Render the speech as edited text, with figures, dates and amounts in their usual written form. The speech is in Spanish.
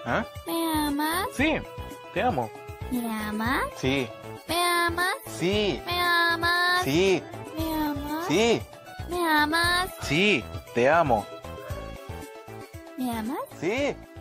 ¿Ah? ¿Me amas? Sí, te amo. ¿Me amas? Sí, ¿Me amas? sí, ¿Me amas? sí, ¿Me amas? sí, ¿Me amas? sí, te amo. ¿Me amas? Sí.